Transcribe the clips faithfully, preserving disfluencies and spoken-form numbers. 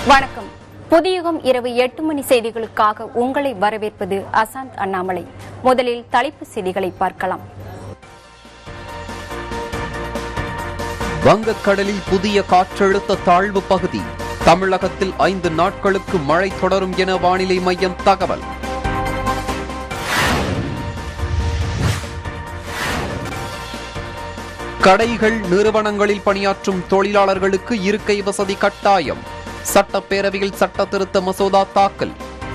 வணக்கம். புதியுகம் இரவு எட்டு மணி செய்திகளுக்காக உங்களை வரவேற்பது அசாந்த் அண்ணாமலை. முதலில் தலைப்புச் செய்திகளை பார்க்கலாம். வங்கக்கடலில் புதிய காற்றழுத்த தாழ்வு பகுதி. தமிழகத்தில் ஐந்து நாட்களுக்கு மழை தொடரும் என வானிலை மையம் தகவல். கடைகள், நிறுவனங்களில் பணியாற்றும் தொழிலாளர்களுக்கு இருக்கை வசதி கட்டாயம். சட்டப்பேரவையில் சட்ட திருத்த மசோதா தாக்கல்.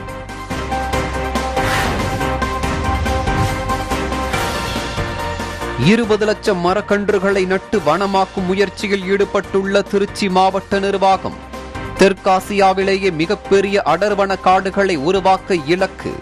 இருபது லட்சம் மரக்கன்றுகளை நட்டு வனமாக்கும் முயற்சியில் ஈடுபட்டுள்ள திருச்சி மாவட்ட நிர்வாகம். தெற்காசியாவிலேயே மிகப்பெரிய அடர்வன காடுகளை உருவாக்க இலக்கு.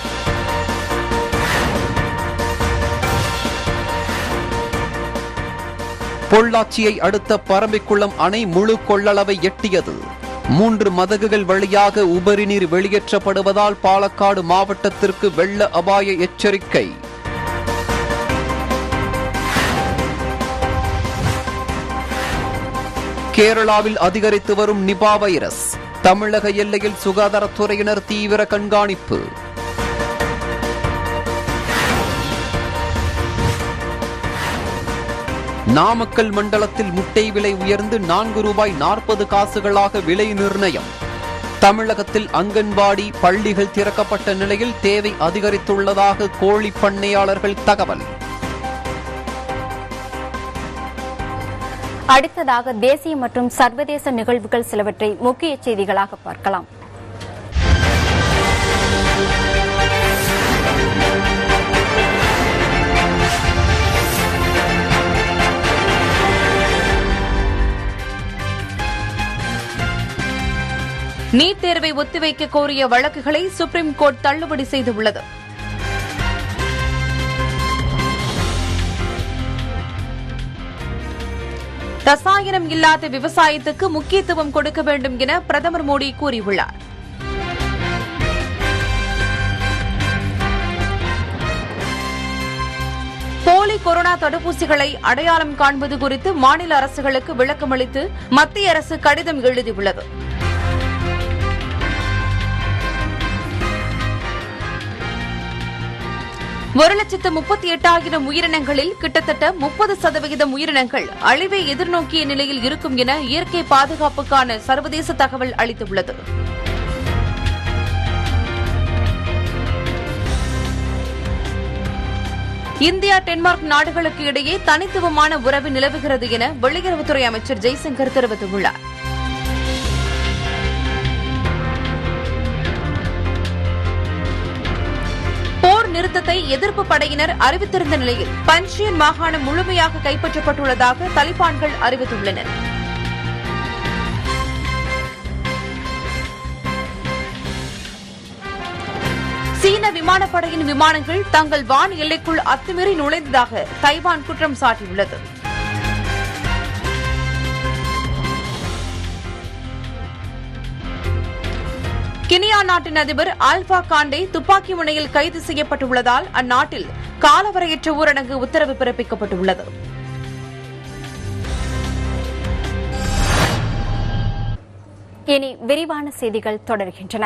பொள்ளாச்சியை அடுத்த பரம்பிக்குளம் அணை முழு கொள்ளளவை எட்டியது. மூன்று மதகுகள் வழியாக உபரி நீர் வெளியேற்றப்படுவதால் பாலக்காடு மாவட்டத்திற்கு வெள்ள அபாய எச்சரிக்கை. கேரளாவில் அதிகரித்து வரும் நிபா வைரஸ். தமிழக எல்லையில் சுகாதாரத்துறையினர் தீவிர கண்காணிப்பு. நாமக்கல் மண்டலத்தில் முட்டை விலை உயர்ந்து நான்கு ரூபாய் நாற்பது காசுகளாக விலை நிர்ணயம். தமிழகத்தில் அங்கன்வாடி, பள்ளிகள் திறக்கப்பட்ட நிலையில் தேவை அதிகரித்துள்ளதாக கோழி பண்ணையாளர்கள் தகவல். அடுத்ததாக தேசிய மற்றும் சர்வதேச நிகழ்வுகள் சிலவற்றை முக்கிய செய்திகளாக பார்க்கலாம். நீட் தேர்வை ஒத்திவைக்க கோரிய வழக்குகளை சுப்ரீம் கோர்ட் தள்ளுபடி செய்துள்ளது. ரசாயனம் இல்லாத விவசாயத்துக்கு முக்கியத்துவம் கொடுக்க வேண்டும் என பிரதமர் மோடி கூறியுள்ளார். போலி கொரோனா தடுப்பூசிகளை அடையாளம் காண்பது குறித்து மாநில அரசுகளுக்கு விளக்கமளித்து மத்திய அரசு கடிதம் எழுதியுள்ளது. ஒரு லட்சத்து முப்பத்தி எட்டாயிரம் உயிரினங்களில் கிட்டத்தட்ட முப்பது சதவிகிதம் உயிரினங்கள் அழிவை எதிர்நோக்கிய நிலையில் இருக்கும் என இயற்கை பாதுகாப்புக்கான சர்வதேச தகவல் அளித்துள்ளது. இந்தியா டென்மார்க் நாடுகளுக்கு இடையே தனித்துவமான உறவு நிலவுகிறது என வெளியுறவுத்துறை அமைச்சர் ஜெய்சங்கர் தெரிவித்துள்ளார். போர் நிறுத்தத்தை எதிர்ப்பு படையினர் அறிவித்திருந்த நிலையில் பஞ்சியன் மாகாணம் முழுமையாக கைப்பற்றப்பட்டுள்ளதாக தலிபான்கள் அறிவித்துள்ளனர். சீன விமானப்படையின் விமானங்கள் தங்கள் வான் எல்லைக்குள் அத்துமீறி நுழைந்ததாக தைவான் குற்றம் சாட்டியுள்ளது. கினியா நாட்டின் அதிபர் ஆல்பா காண்டே துப்பாக்கி முனையில் கைது செய்யப்பட்டுள்ளதால் அந்நாட்டில் காலவரையற்ற ஊரடங்கு உத்தரவு பிறப்பிக்கப்பட்டுள்ளது. இனி விரிவான செய்திகள் தொடர்கின்றன.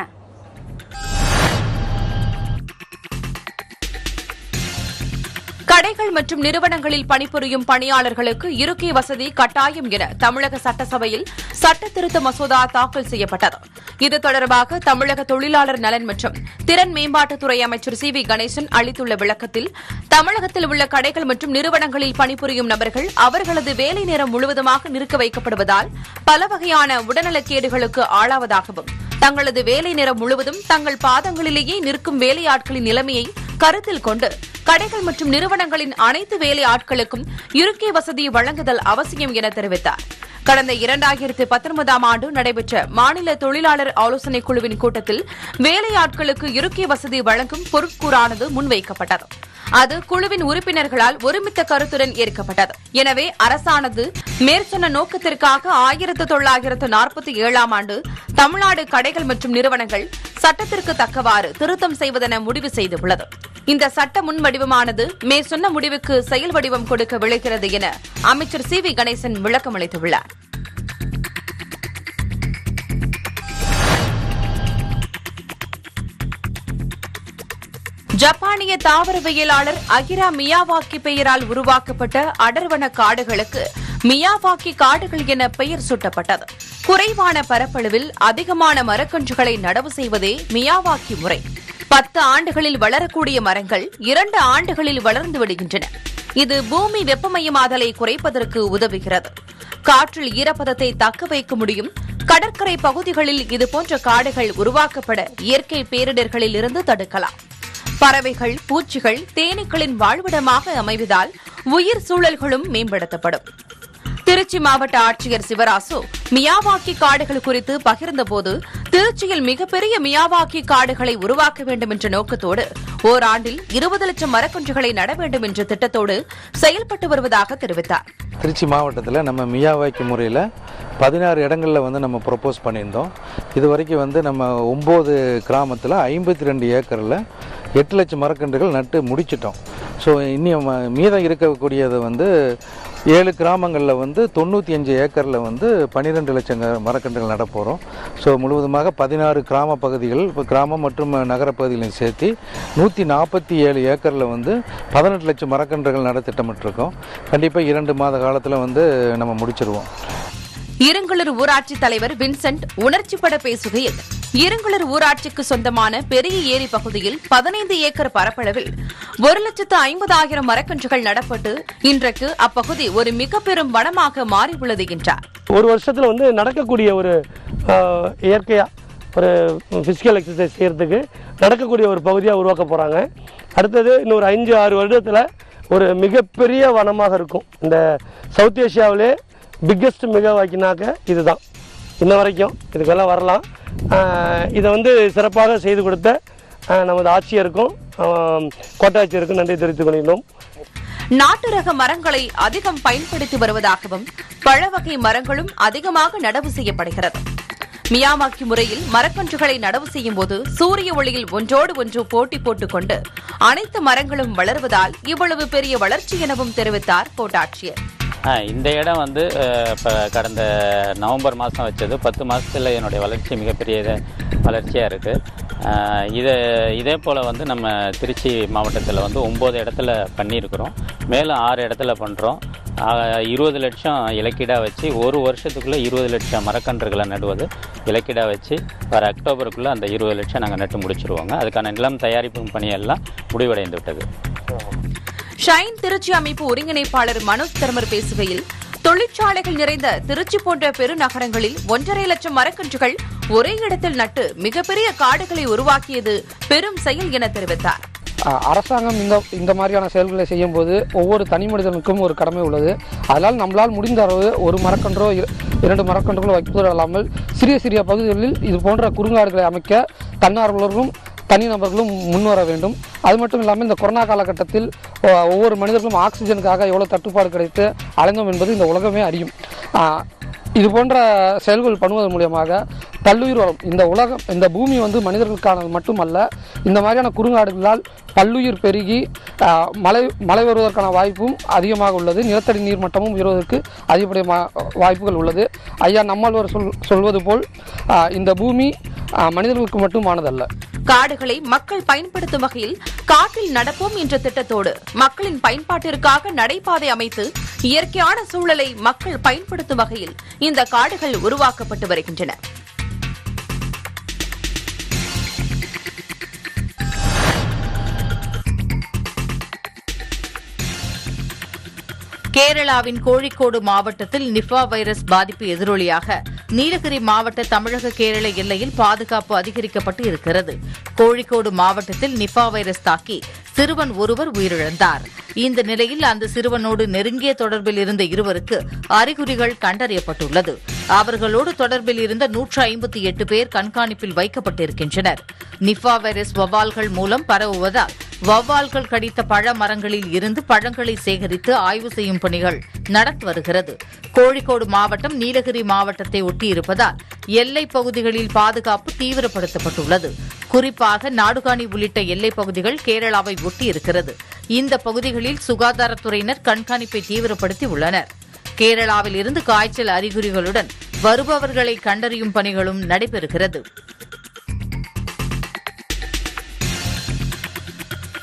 கடைகள் மற்றும் நிறுவனங்களில் பணிபுரியும் பணியாளர்களுக்கு இருக்கை வசதி கட்டாயம் என தமிழக சட்டசபையில் சட்ட திருத்த மசோதா தாக்கல் செய்யப்பட்டது. இது தொடர்பாக தமிழக தொழிலாளர் நலன் மற்றும் திறன் மேம்பாட்டுத்துறை அமைச்சர் சி வி கணேசன் அளித்துள்ள விளக்கத்தில், தமிழகத்தில் உள்ள கடைகள் மற்றும் நிறுவனங்களில் பணிபுரியும் நபர்கள் அவர்களது வேலை நேரம் முழுவதுமாக நிற்க வைக்கப்படுவதால் பல வகையான உடல்நலக்கேடுகளுக்கு ஆளாவதாகவும், தங்களது வேலை நேரம் முழுவதும் தங்கள் பாதங்களிலேயே நிற்கும் வேலையாட்களின் நிலைமையை கருத்தில் கொண்டு கடைகள் மற்றும் நிறுவனங்களின் அனைத்து வேலை ஆட்களுக்கும் இருக்கை வசதி வழங்குதல் அவசியம் என தெரிவித்தார். கடந்த இரண்டாயிரத்து பத்தொன்பதாம் ஆண்டு நடைபெற்ற மாநில தொழிலாளர் ஆலோசனைக் குழுவின் கூட்டத்தில் வேலையாட்களுக்கு இருக்கை வசதி வழங்கும் பொருட்கூறானது முன்வைக்கப்பட்டது. அது குழுவின் உறுப்பினர்களால் ஒருமித்த கருத்துடன் ஏற்கப்பட்டது. எனவே அரசானது மேற்சொன்ன நோக்கத்திற்காக ஆயிரத்து தொள்ளாயிரத்து நாற்பத்தி ஏழாம் ஆண்டு தமிழ்நாடு கடைகள் மற்றும் நிறுவனங்கள் சட்டத்திற்கு தக்கவாறு திருத்தம் செய்வதென முடிவு செய்துள்ளது. இந்த சட்ட முன்வடிவமானது மேற்சொன்ன முடிவுக்கு செயல் வடிவம் கொடுக்க விளைகிறது என அமைச்சர் சி வி கணேசன் விளக்கம் அளித்துள்ளார். ஜப்பானிய தாவரவியலாளர் அகிரா மியாவாக்கி பெயரால் உருவாக்கப்பட்ட அடர்வன காடுகளுக்கு மியாவாக்கி காடுகள் என பெயர் சூட்டப்பட்டது. குறைவான பரப்பளவில் அதிகமான மரக்கன்றுகளை நடவு செய்வதே மியாவாக்கி முறை. பத்து ஆண்டுகளில் வளரக்கூடிய மரங்கள் இரண்டு ஆண்டுகளில் வளர்ந்து விடுகின்றன. இது பூமி வெப்பமயமாதலை குறைப்பதற்கு உதவுகிறது. காற்றில் ஈரப்பதத்தை தக்க வைக்க முடியும். கடற்கரை பகுதிகளில் இதுபோன்ற காடுகள் உருவாக்கப்பட இயற்கை பேரிடர்களில் இருந்து தடுக்கலாம். பறவைகள், பூச்சிகள், தேனீக்களின் வாழ்விடமாக அமைவதால் உயிர் சூழல்களும் மேம்படுத்தப்படும். திருச்சி மாவட்ட ஆட்சியர் சிவராசு மியாவாக்கி காடுகள் குறித்து பகிர்ந்தபோது, திருச்சியில் மிகப்பெரிய மியாவாக்கி காடுகளை உருவாக்க வேண்டும் என்ற நோக்கத்தோடு ஓராண்டில் இருபது லட்சம் மரக்கன்றுகளை நட வேண்டும் என்ற திட்டத்தோடு செயல்பட்டு வருவதாக தெரிவித்தார். திருச்சி மாவட்டத்தில் நம்ம மியாவாக்கி முறையில் பதினாறு இடங்களில் வந்து நம்ம ப்ரொப்போஸ் பண்ணியிருந்தோம். இது வரைக்கும் வந்து நம்ம ஒம்பது கிராமத்தில் ஐம்பத்தி ரெண்டு ஏக்கரில் எட்டு லட்சம் மரக்கன்றுகள் நட்டு முடிச்சிட்டோம். ஸோ இன்னும் மீதம் இருக்கக்கூடியது வந்து ஏழு கிராமங்களில் வந்து தொண்ணூற்றி அஞ்சு ஏக்கரில் வந்து பன்னிரெண்டு லட்சம் மரக்கன்றுகள் நட போகிறோம். ஸோ முழுவதுமாக பதினாறு கிராம பகுதிகள், கிராமம் மற்றும் நகர பகுதிகளையும் சேர்த்து நூற்றி நாற்பத்தி ஏழு ஏக்கரில் வந்து பதினெட்டு லட்சம் மரக்கன்றுகள் நட திட்டமிட்டிருக்கோம். கண்டிப்பாக இரண்டு மாத காலத்தில் வந்து நம்ம முடிச்சிருவோம். இருங்கலூர் ஊராட்சி தலைவர் வின்சென்ட் உணர்ச்சிப்பட பேசுகையில், இருங்கலூர் ஊராட்சிக்கு சொந்தமான பெரிய ஏரி பகுதியில் பதினைந்து ஏக்கர் பரப்பளவில் ஒரு லட்சத்து ஐம்பதாயிரம் மரக்கன்றுகள் நடப்பட்டு இன்றைக்கு அப்பகுதி ஒரு மிக பெரும் வனமாக மாறியுள்ளது என்றார். ஒரு வருஷத்துல வந்து நடக்கக்கூடிய ஒரு இயற்கையா ஒரு பிசிக்கல் எக்ஸசைஸ் செய்யறதுக்கு நடக்கக்கூடிய ஒரு பகுதியாக உருவாக்க போறாங்க. அடுத்தது இன்னொரு அஞ்சு ஆறு வருடத்துல ஒரு மிகப்பெரிய வனமாக இருக்கும். இந்த சவுத் ஏசியாவிலே பிக்கெஸ்ட் மியாவாக்கினாக்க இதுதான். இன்ன வரைக்கும் இதுக்கெல்லாம் வரலாம். இதை வந்து சிறப்பாக செய்து கொடுத்த நமது ஆட்சியருக்கும் கோட்டாட்சியருக்கும் நன்றி தெரிவித்துக் கொள்கிறோம். நாட்டு ரக மரங்களை அதிகம் பயன்படுத்தி வருவதாகவும் பழ வகை மரங்களும் அதிகமாக நடவு செய்யப்படுகிறது. மியாவாக்கி முறையில் மரக்கன்றுகளை நடவு செய்யும் போது சூரிய ஒளியில் ஒன்றோடு ஒன்று போட்டி போட்டுக் கொண்டு அனைத்து மரங்களும் வளர்வதால் இவ்வளவு பெரிய வளர்ச்சி எனவும் தெரிவித்தார் கோட்டாட்சியர். இந்த இடம் வந்து இப்போ கடந்த நவம்பர் மாதம் வச்சது. பத்து மாதத்தில் என்னுடைய வளர்ச்சி மிகப்பெரிய வளர்ச்சியாக இருக்குது. இதை இதே போல் வந்து நம்ம திருச்சி மாவட்டத்தில் வந்து ஒம்பது இடத்துல பண்ணியிருக்கிறோம். மேலும் ஆறு இடத்துல பண்ணுறோம். இருபது லட்சம் இலக்கீடாக வச்சு ஒரு வருஷத்துக்குள்ளே இருபது லட்சம் மரக்கன்றுகளை நடுவது இலக்கீடாக வச்சு வர அக்டோபருக்குள்ளே அந்த இருபது லட்சம் நாங்கள் நட்டு முடிச்சிருவோங்க. அதுக்கான நிலம் தயாரிப்பு பணியெல்லாம் முடிவடைந்து விட்டது. ஷைன் திருச்சி அமைப்பு ஒருங்கிணைப்பாளர் மனோஜ் தர்மர் பேசுகையில், தொழிற்சாலைகள் நிறைந்த திருச்சி போன்ற பெருநகரங்களில் ஒன்றரை லட்சம் மரக்கன்றுகள் ஒரே இடத்தில் நட்டு மிகப்பெரிய காடுகளை உருவாக்கியது பெரும் செயல் என தெரிவித்தார். அரசாங்கம் இந்த இந்த மாதிரியான செயல்களை செய்யும் போது ஒவ்வொரு தனி மனிதனுக்கும் ஒரு கடமை உள்ளது. அதனால் நம்மளால் முடிந்த அளவு ஒரு மரக்கன்றோ இரண்டு மரக்கன்றுகளோ வைப்பது அல்லாமல் சிறிய சிறிய பகுதிகளில் இது போன்ற குறுங்காடுகளை அமைக்க தன்னார்வலர்களும் தனிநபர்களும் முன்வர வேண்டும். அது மட்டும் இல்லாமல் இந்த கொரோனா காலகட்டத்தில் ஒவ்வொரு மனிதர்களும் ஆக்சிஜனுக்காக எவ்வளவு தட்டுப்பாடு கிடைத்து அலைந்தோம் என்பது இந்த உலகமே அறியும். இது போன்ற செயல்கள் பண்ணுவதன் மூலியமாக பல்லுயிர் வரும். இந்த உலகம், இந்த பூமி வந்து மனிதர்களுக்கானது மட்டுமல்ல. இந்த மாதிரியான குறுங்காடுகளால் பல்லுயிர் பெருகி மழை மழை வருவதற்கான வாய்ப்பும் அதிகமாக உள்ளது. நிலத்தடி நீர் மட்டமும் உயர்வதற்கு அதிகப்படிய வாய்ப்புகள் உள்ளது. ஐயா நம்மாழ்வார் சொல் சொல்வது போல் இந்த பூமி மனிதர்களுக்கு மட்டுமானதல்ல. காடுகளை மக்கள் பயன்படுத்தும் வகையில் காட்டில் நடப்போம் என்ற திட்டத்தோடு மக்களின் பயன்பாட்டிற்காக நடைபாதை அமைத்து இயற்கையான சூழலை மக்கள் பயன்படுத்தும் வகையில் இந்த காடுகள் உருவாக்கப்பட்டு வருகின்றன. கேரளாவின் கோழிக்கோடு மாவட்டத்தில் நிபா வைரஸ் பாதிப்பு எதிரொலியாக நீலகிரி மாவட்ட தமிழக கேரள எல்லையில் பாதுகாப்பு அதிகரிக்கப்பட்டு இருக்கிறது. கோழிக்கோடு மாவட்டத்தில் நிபா வைரஸ் தாக்கி சிறுவன் ஒருவர் உயிரிழந்தார். இந்த நிலையில் அந்த சிறுவனோடு நெருங்கிய தொடர்பில் இருந்த இருவருக்கு அறிகுறிகள் கண்டறியப்பட்டுள்ளது. அவர்களோடு தொடர்பில் இருந்த நூற்று ஐம்பத்தி எட்டு பேர் கண்காணிப்பில் வைக்கப்பட்டிருக்கின்றனர். நிபா வைரஸ் வவ்வால்கள் மூலம் பரவுவதால் வவ்வால்கள் கடித்த பழ மரங்களில் இருந்து பழங்களை சேகரித்து ஆய்வு செய்யும் பணிகள் நடத்தி வருகிறது. கோழிக்கோடு மாவட்டம் நீலகிரி மாவட்டத்தை ஒட்டியிருப்பதால் எல்லைப் பகுதிகளில் பாதுகாப்பு தீவிரப்படுத்தப்பட்டுள்ளது. குறிப்பாக நாடுகாணி உள்ளிட்ட எல்லைப் பகுதிகள் கேரளாவை ஒட்டியிருக்கிறது. இந்த பகுதிகளில் சுகாதாரத்துறையினர் கண்காணிப்பை தீவிரப்படுத்தி உள்ளனர். கேரளாவில் இருந்து காய்ச்சல் அறிகுறிகளுடன் வருபவர்களை கண்டறியும் பணிகளும் நடைபெறுகிறது.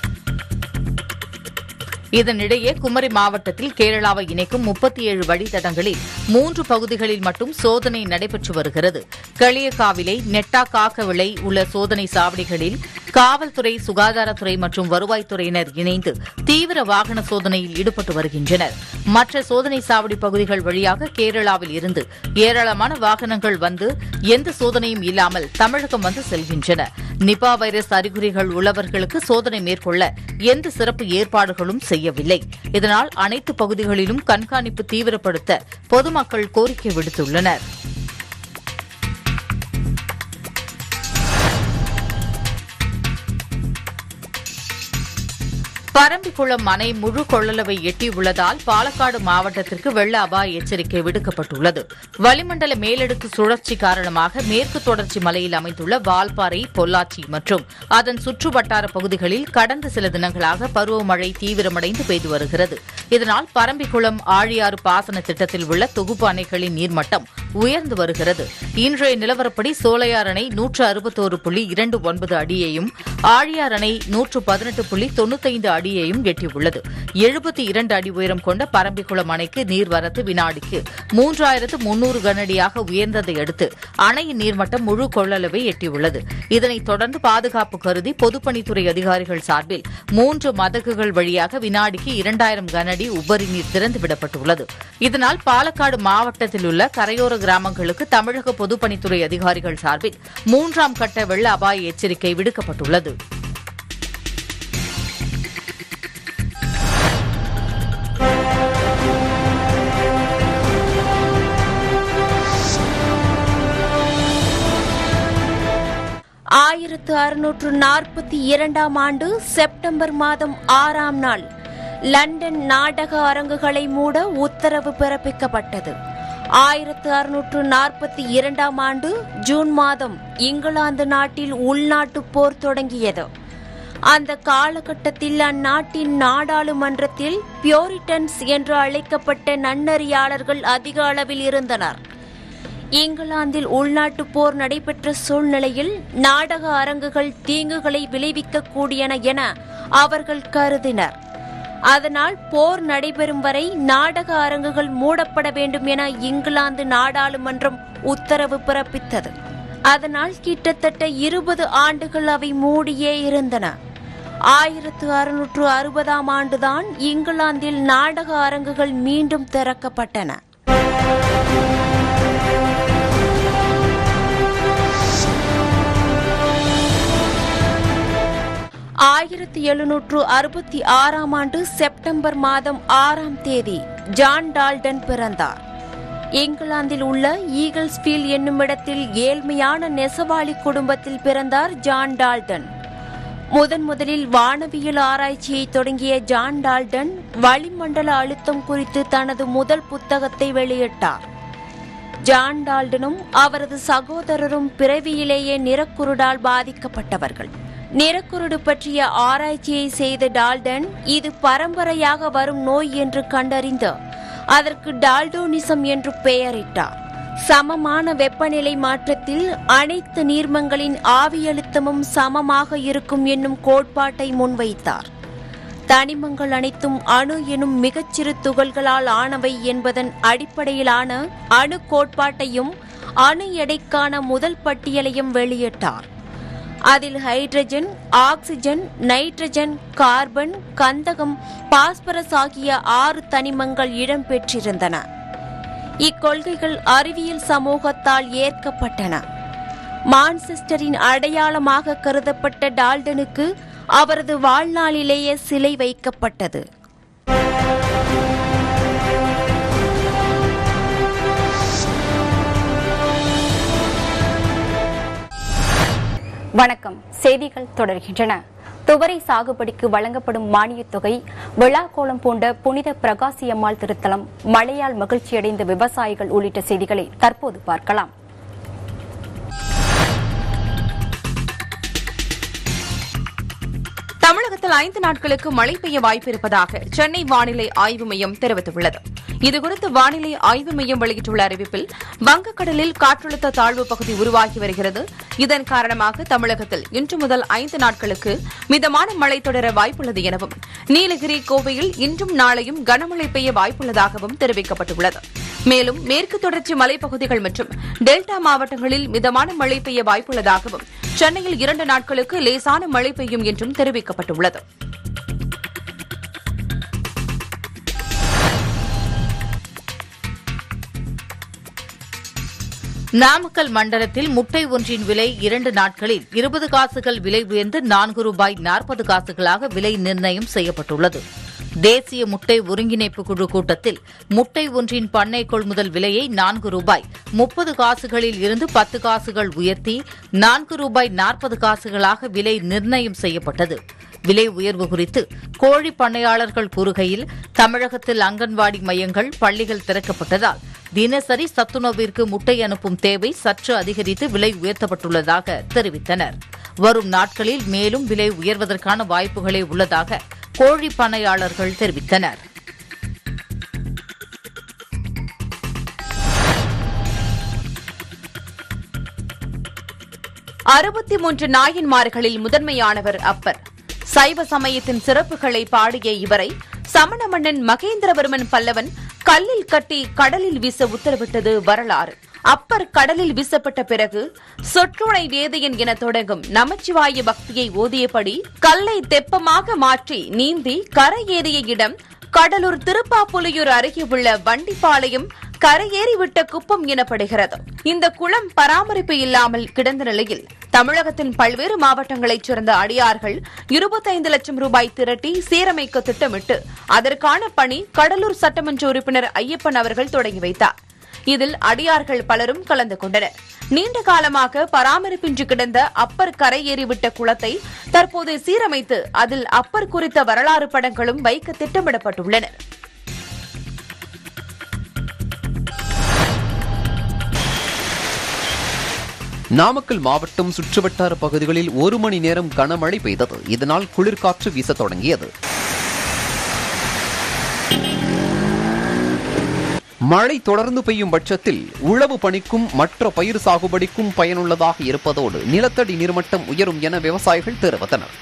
இதனிடையே குமரி மாவட்டத்தில் கேரளாவை இணைக்கும் முப்பத்தி ஏழு வழித்தடங்களில் மூன்று பகுதிகளில் மட்டும் சோதனை நடைபெற்று வருகிறது. களியக்காவிலை, நெட்டா காக்கவிளை உள்ள சோதனை சாவடிகளில் காவல்துறை, சுகாதாரத்துறை மற்றும் வருவாய்த்துறையினர் இணைந்து தீவிர வாகன சோதனையில் ஈடுபட்டு வருகின்றனர். மற்ற சோதனை சாவடி பகுதிகள் வழியாக கேரளாவில் இருந்து ஏராளமான வாகனங்கள் வந்து எந்த சோதனையும் இல்லாமல் தமிழகம் வந்து செல்கின்றன. நிபா வைரஸ் அறிகுறிகள் உள்ளவர்களுக்கு சோதனை மேற்கொள்ள எந்த சிறப்பு ஏற்பாடுகளும் செய்யவில்லை. இதனால் அனைத்து பகுதிகளிலும் கண்காணிப்பு தீவிரப்படுத்த பொதுமக்கள் கோரிக்கை விடுத்துள்ளனர். பரம்பிக்குளம் அணை முழு கொள்ளளவை எட்டியுள்ளதால் பாலக்காடு மாவட்டத்திற்கு வெள்ள அபாய எச்சரிக்கை விடுக்கப்பட்டுள்ளது. வளிமண்டல மேலடுக்கு சுழற்சி காரணமாக மேற்கு தொடர்ச்சி மலையில் அமைந்துள்ள வால்பாறை, பொள்ளாச்சி மற்றும் அதன் சுற்றுவட்டார பகுதிகளில் கடந்த சில தினங்களாக பருவமழை தீவிரமடைந்து பெய்து வருகிறது. இதனால் பரம்பிக்குளம் ஆழியாறு பாசன திட்டத்தில் உள்ள தொகுப்பு அணைகளின் நீர்மட்டம் உயர்ந்து வருகிறது. இன்றைய நிலவரப்படி சோலையார் அணை நூற்று அறுபத்தோரு புள்ளி இரண்டு ஒன்பது அடியையும், ஆழியார் அணை நூற்று பதினெட்டு புள்ளி தொன்னூத்தைந்து அடியையும் எட்டியுள்ளது. எழுபத்தி இரண்டு அடி உயரம் கொண்ட பரம்பிக்குளம் அணைக்கு நீர்வரத்து வினாடிக்கு மூன்றாயிரத்து முன்னூறு கனஅடியாக உயர்ந்ததை அடுத்து அணையின் நீர்மட்டம் முழு கொள்ளளவை எட்டியுள்ளது. இதனைத் தொடர்ந்து பாதுகாப்பு கருதி பொதுப்பணித்துறை அதிகாரிகள் சார்பில் மூன்று மதகுகள் வழியாக வினாடிக்கு இரண்டாயிரம் கனஅடி உபரி நீர் திறந்துவிடப்பட்டுள்ளது. இதனால் பாலக்காடு மாவட்டத்தில் உள்ள கரையோர கிராமங்களுக்கு தமிழக பொதுப்பணித்துறை அதிகாரிகள் சார்பில் மூன்றாம் கட்ட வெள்ள அபாய எச்சரிக்கை விடுக்கப்பட்டுள்ளது. ஆயிரத்து அறுநூற்று நாற்பத்தி இரண்டாம் ஆண்டு செப்டம்பர் மாதம் ஆறாம் நாள் லண்டன் நாடக அரங்குகளை மூட உத்தரவு பிறப்பிக்கப்பட்டது. ஆயிரத்து அறுநூற்று நாற்பத்தி இரண்டாம் ஆண்டு ஜூன் மாதம் இங்கிலாந்து நாட்டில் உள்நாட்டு போர் தொடங்கியது. அந்த காலகட்டத்தில் அந்நாட்டின் நாடாளுமன்றத்தில் பியூரிட்டன்ஸ் என்று அழைக்கப்பட்ட நன்னறியாளர்கள் அதிக அளவில் இருந்தனர். இங்கிலாந்தில் உள்நாட்டு போர் நடைபெற்ற சூழ்நிலையில் நாடக அரங்குகள் தீங்குகளை விளைவிக்கக்கூடியன என அவர்கள் கருதினர். அதனால் போர் நடைபெறும் வரை நாடக அரங்குகள் மூடப்பட வேண்டும் என இங்கிலாந்து நாடாளுமன்றம் உத்தரவு பிறப்பித்தது. அதனால் கிட்டத்தட்ட இருபது ஆண்டுகள் அவை மூடியே இருந்தன. ஆயிரத்து அறுநூற்று அறுபதாம் ஆண்டுதான் இங்கிலாந்தில் நாடக அரங்குகள் மீண்டும் திறக்கப்பட்டன. ஆயிரத்தி எழுநூற்று அறுபத்தி ஆறாம் ஆண்டு செப்டம்பர் மாதம் ஆறாம் தேதி ஜான் டால்டன் பிறந்தார். இங்கிலாந்தில் உள்ள ஈகிள்ஸ்பீல்ட் என்னுமிடத்தில் ஏழ்மையான நெசவாளி குடும்பத்தில் பிறந்தார் ஜான் டால்டன். முதன் முதலில் வானவியல் ஆராய்ச்சியை தொடங்கிய ஜான் டால்டன் வளிமண்டல அழுத்தம் குறித்து தனது முதல் புத்தகத்தை வெளியிட்டார். ஜான் டால்டனும் அவரது சகோதரரும் பிறவியிலேயே நிறக்குருடால் பாதிக்கப்பட்டவர்கள். நிறக்குருடு பற்றிய ஆராய்ச்சியை செய்த டால்டன் இது பரம்பரையாக வரும் நோய் என்று கண்டறிந்து அதற்கு டால்டோனிசம் என்று பெயரிட்டார். சமமான வெப்பநிலை மாற்றத்தில் அனைத்து நீர்மங்களின் ஆவியழுத்தமும் சமமாக இருக்கும் என்னும் கோட்பாட்டை முன்வைத்தார். தனிமங்கள் அனைத்தும் அணு எனும் மிகச்சிறு துகள்களால் ஆனவை என்பதன் அடிப்படையிலான அணு கோட்பாட்டையும் அணு எடைக்கான முதல் பட்டியலையும் வெளியிட்டார். அதில் ஹைட்ரஜன், ஆக்சிஜன், நைட்ரஜன், கார்பன், கந்தகம், பாஸ்பரஸ் ஆகிய ஆறு தனிமங்கள் இடம்பெற்றிருந்தன. இக்கொள்கைகள் அறிவியல் சமூகத்தால் ஏற்கப்பட்டன. மான்செஸ்டரின் அடையாளமாக கருதப்பட்ட டால்டனுக்கு அவரது வாழ்நாளிலேயே சிலை வைக்கப்பட்டது. வணக்கம். செய்திகள் தொடர்கின்றன. துவரை சாகுபடிக்கு வழங்கப்படும் மானியத் தொகை, விழாக்கோலம் பூண்ட புனித பிரகாசியம்மாள் திருத்தலம், மழையால் மகிழ்ச்சியடைந்த விவசாயிகள் உள்ளிட்ட செய்திகளை தற்போது பார்க்கலாம். தமிழகத்தில் ஐந்து நாட்களுக்கு மழை பெய்ய வாய்ப்பிருப்பதாக சென்னை வானிலை ஆய்வு மையம் தெரிவித்துள்ளது. இதுகுறித்து வானிலை ஆய்வு மையம் வெளியிட்டுள்ள அறிவிப்பில் வங்கக்கடலில் காற்றழுத்த தாழ்வு பகுதி உருவாகி வருகிறது. இதன் காரணமாக தமிழகத்தில் இன்று முதல் ஐந்து நாட்களுக்கு மிதமான மழை தொடர வாய்ப்புள்ளது எனவும், நீலகிரி, கோவையில் இன்றும் நாளையும் கனமழை பெய்ய வாய்ப்புள்ளதாகவும் தெரிவிக்கப்பட்டுள்ளது. மேலும் மேற்கு தொடர்ச்சி மலைப்பகுதிகள் மற்றும் டெல்டா மாவட்டங்களில் மிதமான மழை பெய்ய வாய்ப்புள்ளதாகவும், சென்னையில் இரண்டு நாட்களுக்கு லேசான மழை பெய்யும் என்றும் தெரிவிக்கப்பட்டுள்ளது. நாமக்கல் மண்டலத்தில் முட்டை ஒன்றின் விலை இரண்டு நாட்களில் இருபது காசுகள் விலை உயர்ந்து நான்கு ரூபாய் நாற்பது காசுகளாக விலை நிர்ணயம் செய்யப்பட்டுள்ளது. தேசிய முட்டை ஒருங்கிணைப்பு குழு கூட்டத்தில் முட்டை ஒன்றின் பண்ணை கொள்முதல் விலையை நான்கு ரூபாய் முப்பது காசுகளில் இருந்து பத்து காசுகள் உயர்த்தி நான்கு ரூபாய் நாற்பது காசுகளாக விலை நிர்ணயம் செய்யப்பட்டது. விலை உயர்வு குறித்து கோழி பண்ணையாளர்கள் கூறுகையில், தமிழகத்தில் அங்கன்வாடி மையங்கள், பள்ளிகள் திறக்கப்பட்டதால் தினசரி சத்துணவிற்கு முட்டை அனுப்பும் தேவை சற்று அதிகரித்து விலை உயர்த்தப்பட்டுள்ளதாக தெரிவித்தனர். வரும் நாட்களில் மேலும் விலை உயர்வதற்கான வாய்ப்புகளே உள்ளதாக கோழி பண்ணையாளர்கள் தெரிவித்தனர். அறுபத்தி மூன்று நாயன்மார்களில் முதன்மையானவர் அப்பர். சைவ சமயத்தின் சிறப்புகளை பாடிய இவரை சமண மன்னன் மகேந்திரவர்மன் பல்லவன் கல்லில் கட்டி கடலில் வீச உத்தரவிட்டது வரலாறு. அப்பர் கடலில் வீசப்பட்ட பிறகு சொற்றுணை வேதையன் என தொடங்கும் நமச்சிவாய பக்தியை ஓதியபடி கல்லை தெப்பமாக மாற்றி நீந்தி கரையேறிய இடம் கடலூர் திருப்பாப்புலியூர் அருகே உள்ள வண்டிப்பாளையம் கரையேறிவிட்ட குப்பம் எனப்படுகிறது. இந்த குளம் பராமரிப்பு இல்லாமல் கிடந்த நிலையில் தமிழகத்தின் பல்வேறு மாவட்டங்களைச் சேர்ந்த அடியார்கள் இருபத்தைந்து லட்சம் ரூபாய் திரட்டி சீரமைக்க திட்டமிட்டு அதற்கான பணி கடலூர் சட்டமன்ற உறுப்பினர் ஐயப்பன் அவர்கள் தொடங்கி வைத்தார். இதில் அடியார்கள் பலரும் கலந்து கொண்டனர். நீண்ட காலமாக பராமரிப்பின்றி கிடந்த அப்பர் கரையேறிவிட்ட குளத்தை தற்போது சீரமைத்து அதில் அப்பர் குறித்த வரலாறு படங்களும் வைக்க திட்டமிடப்பட்டுள்ளன. நாமக்கல் மாவட்டம் சுற்றுவட்டார பகுதிகளில் ஒரு மணி நேரம் கனமழை பெய்தது. இதனால் குளிர்காற்று வீச தொடங்கியது. மழை தொடர்ந்து பெய்யும் பட்சத்தில் உழவு பணிக்கும் மற்ற பயிர் சாகுபடிக்கும் பயனுள்ளதாக இருப்பதோடு நிலத்தடி நீர்மட்டம் உயரும் என விவசாயிகள் தெரிவித்தனர்.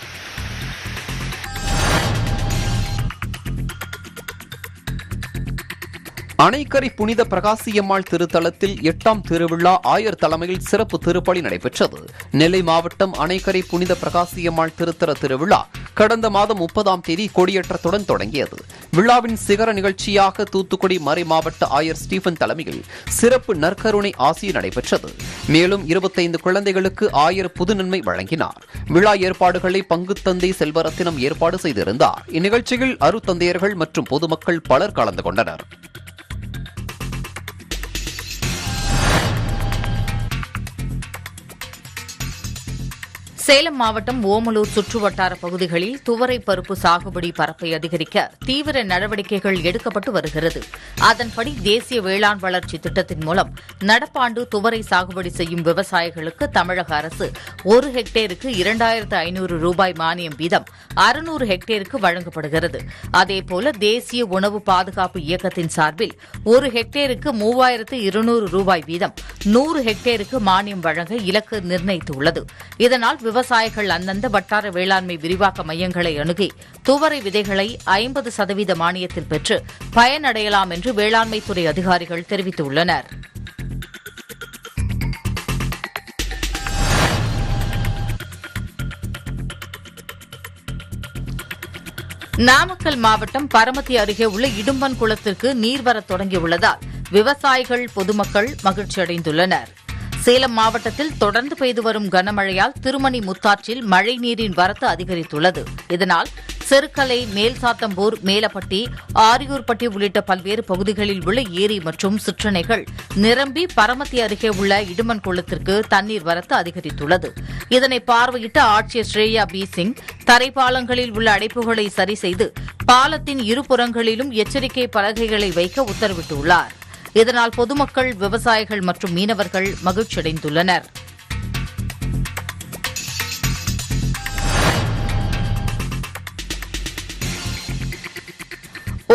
அணைக்கரை புனித பிரகாசியம்மாள் திருத்தலத்தில் எட்டாம் திருவிழா ஆயர் தலைமையில் சிறப்பு திருப்பலி நடைபெற்றது. நெல்லை மாவட்டம் அணைக்கரை புனித பிரகாசியம்மாள் திருத்தல திருவிழா கடந்த மாதம் முப்பதாம் தேதி கொடியேற்றத்துடன் தொடங்கியது. விழாவின் சிகர நிகழ்ச்சியாக தூத்துக்குடி மறை மாவட்ட ஆயர் ஸ்டீபன் தலைமையில் சிறப்பு நற்கருணை ஆசி நடைபெற்றது. மேலும் இருபத்தைந்து குழந்தைகளுக்கு ஆயர் புது நன்மை வழங்கினார். விழா ஏற்பாடுகளை பங்குத்தந்தை செல்வரத்தினம் ஏற்பாடு செய்திருந்தார். இந்நிகழ்ச்சியில் அருத்தந்தையர்கள் மற்றும் பொதுமக்கள் பலர் கலந்து கொண்டனர். சேலம் மாவட்டம் ஓமலூர் சுற்றுவட்டார பகுதிகளில் துவரை பருப்பு சாகுபடி பரப்பை அதிகரிக்க தீவிர நடவடிக்கைகள் எடுக்கப்பட்டு வருகிறது. அதன்படி தேசிய வேளாண் வளர்ச்சி திட்டத்தின் மூலம் நடப்பாண்டு துவரை சாகுபடி செய்யும் விவசாயிகளுக்கு தமிழக அரசு ஒரு ஹெக்டேருக்கு இரண்டாயிரத்து ஐநூறு ரூபாய் மானியம் வீதம் அறுநூறு ஹெக்டேருக்கு வழங்கப்படுகிறது. அதேபோல தேசிய உணவு பாதுகாப்பு இயக்கத்தின் சார்பில் ஒரு ஹெக்டேருக்கு மூவாயிரத்து இருநூறு ரூபாய் வீதம் நூறு ஹெக்டேருக்கு மானியம் வழங்க இலக்கு நிர்ணயித்துள்ளது. இதனால் விவசாயிகள் அந்தந்த வட்டார வேளாண்மை விரிவாக்க மையங்களை அணுகி துவரை விதைகளை ஐம்பது சதவீத மானியத்தில் பெற்று பயனடையலாம் என்று வேளாண்மைத்துறை அதிகாரிகள் தெரிவித்துள்ளனர். நாமக்கல் மாவட்டம் பரமத்தி அருகே உள்ள இடும்பன் குளத்திற்கு நீர்வரத் தொடங்கியுள்ளதால் விவசாயிகள், பொதுமக்கள் மகிழ்ச்சியடைந்துள்ளனர். சேலம் மாவட்டத்தில் தொடர்ந்து பெய்து வரும் கனமழையால் திருமணி முத்தாற்றில் மழை நீரின் வரத்து அதிகரித்துள்ளது. இதனால் செருக்கலை, மேல்சாத்தம்பூர், மேலப்பட்டி, ஆரியூர்பட்டி உள்ளிட்ட பல்வேறு பகுதிகளில் உள்ள ஏரி மற்றும் சிற்றணைகள் நிரம்பி பரமத்தி அருகே உள்ள இடுமன் குளத்திற்கு தண்ணீர் வரத்து அதிகரித்துள்ளது. இதனை பார்வையிட்ட ஆட்சியர் ஸ்ரேயா பி சிங் தரைப்பாலங்களில் உள்ள அடைப்புகளை சரி செய்து பாலத்தின் இருபுறங்களிலும் எச்சரிக்கை பலகைகளை வைக்க உத்தரவிட்டுள்ளார். இதனால் பொதுமக்கள், விவசாயிகள் மற்றும் மீனவர்கள் மகிழ்ச்சியடைந்துள்ளனர்.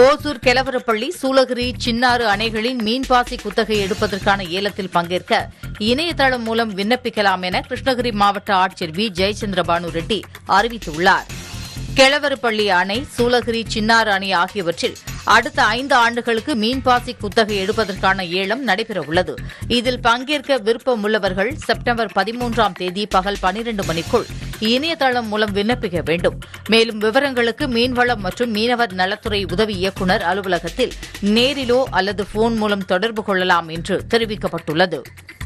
ஓசூர் கெலவரப்பள்ளி சூளகிரி சின்னாறு அணைகளின் மீன்பாசி குத்தகை எடுப்பதற்கான ஏலத்தில் பங்கேற்க இணையதளம் மூலம் விண்ணப்பிக்கலாம் என கிருஷ்ணகிரி மாவட்ட ஆட்சியர் வி ஜெயச்சந்திரபானு ரெட்டி அறிவித்துள்ளார். கெலவரப்பள்ளி அணை, சூளகிரி சின்னாறு அணை ஆகியவற்றில் அடுத்த ஐந்து ஆண்டுகளுக்கு மீன்பாசி குத்தகை எடுப்பதற்கான ஏலம் நடைபெறவுள்ளது. இதில் பங்கேற்க விருப்பமுள்ளவர்கள் செப்டம்பர் பதிமூன்றாம் தேதி பகல் பனிரண்டு மணிக்குள் இணையதளம் மூலம் விண்ணப்பிக்க வேண்டும். மேலும் விவரங்களுக்கு மீன்வளம் மற்றும் மீனவர் நலத்துறை உதவி இயக்குநர் அலுவலகத்தில் நேரிலோ அல்லது போன் மூலம் தொடர்பு கொள்ளலாம் என்று தெரிவிக்கப்பட்டுள்ளது.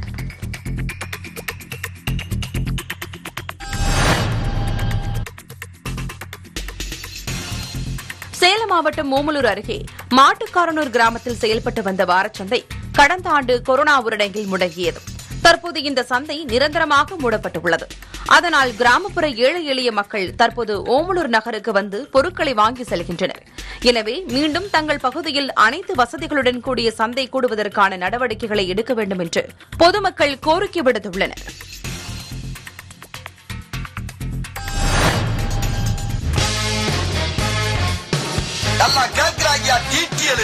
சேலம் மாவட்டம் ஓமலூர் அருகே மாட்டுக்காரனூர் கிராமத்தில் செயல்பட்டு வந்த வாரச்சந்தை கடந்த ஆண்டு கொரோனா ஊரடங்கில் முடங்கியது. தற்போது இந்த சந்தை நிரந்தரமாக மூடப்பட்டுள்ளது. அதனால் கிராமப்புற ஏழை எளிய மக்கள் தற்போது ஓமலூர் நகருக்கு வந்து பொருட்களை வாங்கி செல்கின்றனர். எனவே மீண்டும் தங்கள் பகுதியில் அனைத்து வசதிகளுடன் கூடிய சந்தை கூடுவதற்கான நடவடிக்கைகளை எடுக்க வேண்டும் என்று பொதுமக்கள் கோரிக்கை விடுத்துள்ளனர். நல்லா கேக்குறாங்க டீட்டியல்.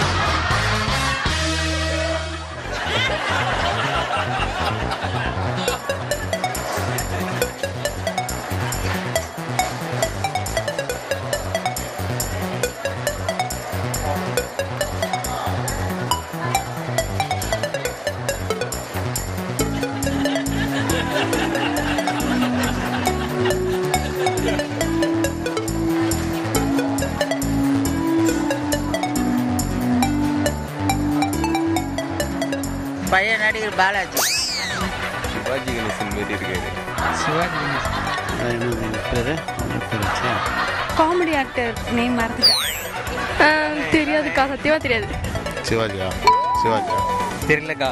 பழைய நடிகர் பாலாஜி. சிவாஜி கணேசன் மாரி இருக்காரு. Sivaji Ganesan comedy actor name மறந்துட்டேன். தெரியாதுக்கா, சத்தியமா தெரியாது. சிவாஜியா? சிவாஜியா? தெரியலக்கா.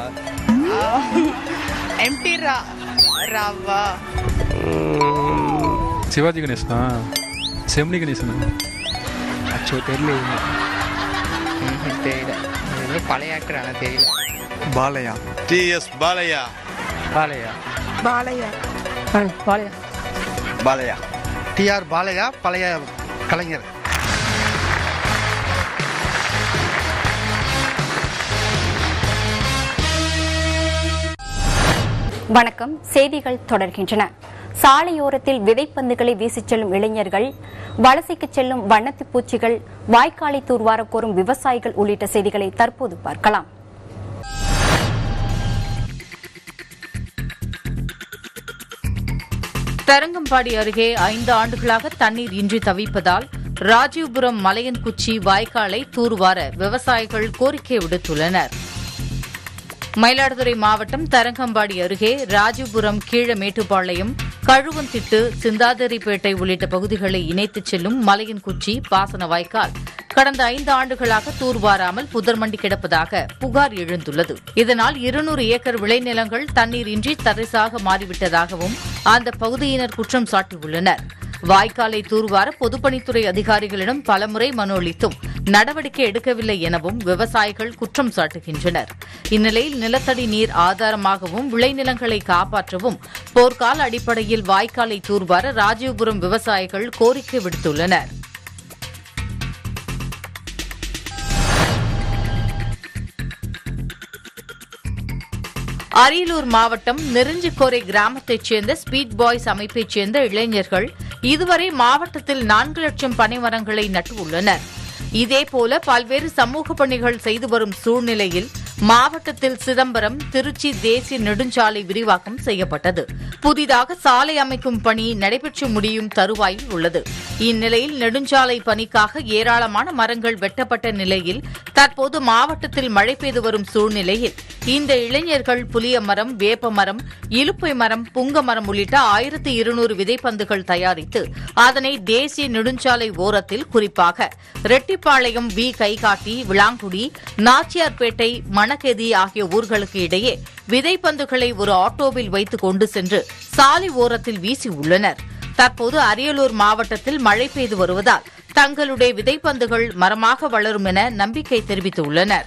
எம்டி ரா ராவா சிவாஜி கணேசனா? செம்னி கணேசனா? அச்சோ தெரியல. தெரியல. பழைய ஆக்டர் ஆனால் தெரியல. Balaiah? T S Balaiah? Balaiah? Balaiah Balaiah? Balaiah? T R Balaiah, பழைய கலைஞர். வணக்கம். செய்திகள் தொடர்கின்றன. சாலையோரத்தில் விதைப்பந்துகளை வீசிச் செல்லும் இளைஞர்கள், வலசைக்கு செல்லும் வண்ணத்து பூச்சிகள், வாய்க்காலை தூர்வார கோரும் விவசாயிகள் உள்ளிட்ட செய்திகளை தற்போது பார்க்கலாம். தரங்கம்பாடி அருகே ஐந்து ஆண்டுகளாக தண்ணீர் இன்றி தவிப்பதால் ராஜீவ்புரம் மலையன்குச்சி வாய்க்காலை தூர்வார விவசாயிகள் கோரிக்கை விடுத்துள்ளனர். மயிலாடுதுறை மாவட்டம் தரங்கம்பாடி அருகே ராஜீவ்புரம் கீழமேட்டுப்பாளையம், கழுவந்திட்டு, சிந்தாதிரிப்பேட்டை உள்ளிட்ட பகுதிகளை இணைத்துச் செல்லும் மலையன்குச்சி பாசன வாய்க்கால் கடந்த ஐந்து ஆண்டுகளாக தூர்வாராமல் புதர்மண்டி கிடப்பதாக புகார் எழுந்துள்ளது. இதனால் இருநூறு ஏக்கர் விளைநிலங்கள் தண்ணீர் இன்றி தரிசாக மாறிவிட்டதாகவும் அந்த பகுதியினர் குற்றம் சாட்டியுள்ளனர். வாய்க்காலை தூர்வார பொதுப்பணித்துறை அதிகாரிகளிடம் பலமுறை மனு அளித்தும் நடவடிக்கை எடுக்கவில்லை எனவும் விவசாயிகள் குற்றம் சாட்டுகின்றனர். இந்நிலையில் நிலத்தடி நீர் ஆதாரமாகவும் விளைநிலங்களை காப்பாற்றவும் போர்க்கால அடிப்படையில் வாய்க்காலை தூர்வார ராஜீவ்புரம் விவசாயிகள் கோரிக்கை விடுத்துள்ளனர். அரியலூர் மாவட்டம் நெருஞ்சிக்கோரை கிராமத்தைச் சேர்ந்த ஸ்பீட் பாய்ஸ் அமைப்பைச் சேர்ந்த இளைஞர்கள் இதுவரை மாவட்டத்தில் நான்கு லட்சம் பனைமரங்களை நட்டுள்ளனர். இதேபோல பல்வேறு சமூக பணிகள் செய்து வரும் சூழ்நிலையில் மாவட்டத்தில் சிதம்பரம் திருச்சி தேசிய நெடுஞ்சாலை விரிவாக்கம் செய்யப்பட்டது. புதிதாக சாலை அமைக்கும் பணி நடைபெற்று முடியும் தருவாயில் உள்ளது. இந்நிலையில் நெடுஞ்சாலை பணிக்காக ஏராளமான மரங்கள் வெட்டப்பட்ட நிலையில் தற்போது மாவட்டத்தில் மழை பெய்து வரும் சூழ்நிலையில் இந்த இளைஞர்கள் புளிய மரம், வேப்ப மரம், இலுப்பை மரம், புங்க மரம் உள்ளிட்ட ஆயிரத்து இருநூறு விதைப்பந்துகள் தயாரித்து அதனை தேசிய நெடுஞ்சாலை ஓரத்தில் குறிப்பாக ரெட்டிப்பாளையம், வி கைகாட்டி, விளாங்குடி, நாச்சியார்பேட்டை, மணக்கெதி ஆகிய ஊர்களுக்கு இடையே விதைப்பந்துகளை ஒரு ஆட்டோவில் வைத்து கொண்டு சென்று சாலை ஓரத்தில் வீசியுள்ளனர். தற்போது அரியலூர் மாவட்டத்தில் மழை பெய்து வருவதால் தங்களுடைய விதைப்பந்துகள் மரமாக வளரும் என நம்பிக்கை தெரிவித்துள்ளனர்.